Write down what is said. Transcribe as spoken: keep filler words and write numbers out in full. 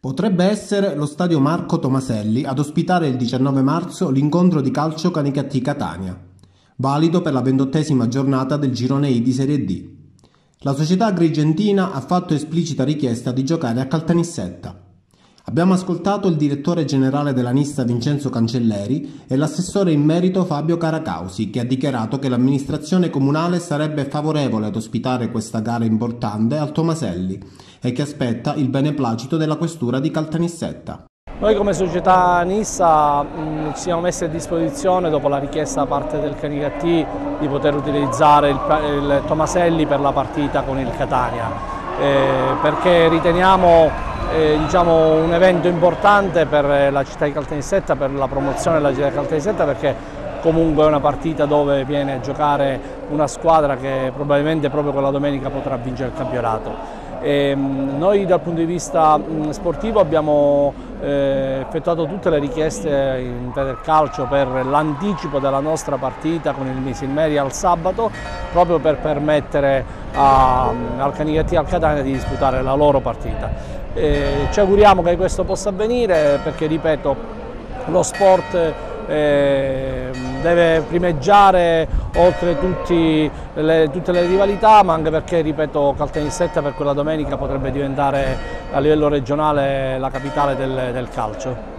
Potrebbe essere lo stadio Marco Tomaselli ad ospitare il diciannove marzo l'incontro di calcio Canicattì-Catania, valido per la ventottesima giornata del girone I di Serie D. La società agrigentina ha fatto esplicita richiesta di giocare a Caltanissetta. Abbiamo ascoltato il direttore generale della Nissa Vincenzo Cancelleri e l'assessore in merito Fabio Caracausi, che ha dichiarato che l'amministrazione comunale sarebbe favorevole ad ospitare questa gara importante al Tomaselli e che aspetta il beneplacito della questura di Caltanissetta. Noi come società Nissa mh, ci siamo messi a disposizione dopo la richiesta da parte del Canicattì di poter utilizzare il, il Tomaselli per la partita con il Catania, eh, perché riteniamo eh, diciamo, un evento importante per la città di Caltanissetta, per la promozione della città di Caltanissetta, perché comunque è una partita dove viene a giocare una squadra che probabilmente proprio quella domenica potrà vincere il campionato. E noi dal punto di vista sportivo abbiamo eh, effettuato tutte le richieste in Federcalcio per l'anticipo della nostra partita con il Misilmeri al sabato, proprio per permettere a, al Canicattì e al Catania di disputare la loro partita. E ci auguriamo che questo possa avvenire perché, ripeto, lo sport Eh, deve primeggiare oltre tutti le, tutte le rivalità, ma anche perché, ripeto, Caltanissetta per quella domenica potrebbe diventare a livello regionale la capitale del, del calcio.